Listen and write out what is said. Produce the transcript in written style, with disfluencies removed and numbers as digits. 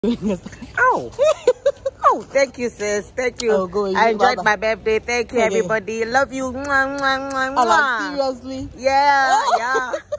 Oh. Oh, thank you, sis. Thank you. Oh, I enjoyed my birthday. Thank you, everybody. Love you. Mwah, mwah, mwah, mwah. Like, seriously? Yeah, yeah.